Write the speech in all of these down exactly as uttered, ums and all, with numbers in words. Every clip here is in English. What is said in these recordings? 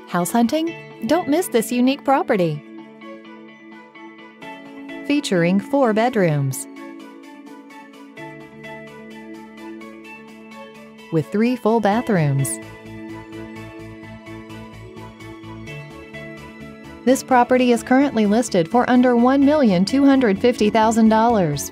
House hunting? Don't miss this unique property. Featuring four bedrooms with three full bathrooms. This property is currently listed for under one million two hundred fifty thousand dollars.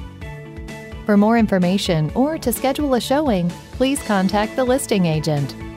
For more information or to schedule a showing, please contact the listing agent.